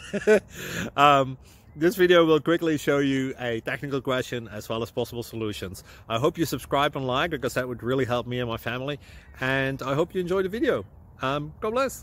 This video will quickly show you a technical question as well as possible solutions. I hope you subscribe and like, because that would really help me and my family. And I hope you enjoy the video. God bless.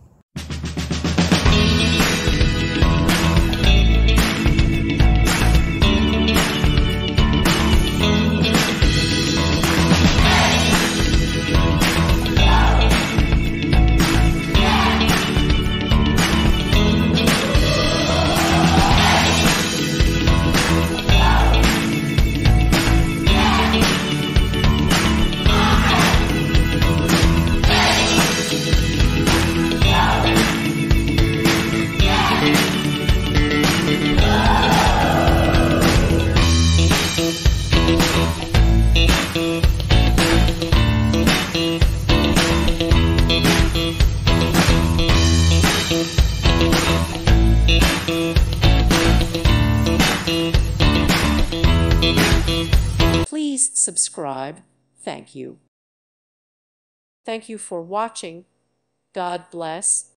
Please subscribe. Thank you. Thank you for watching. God bless.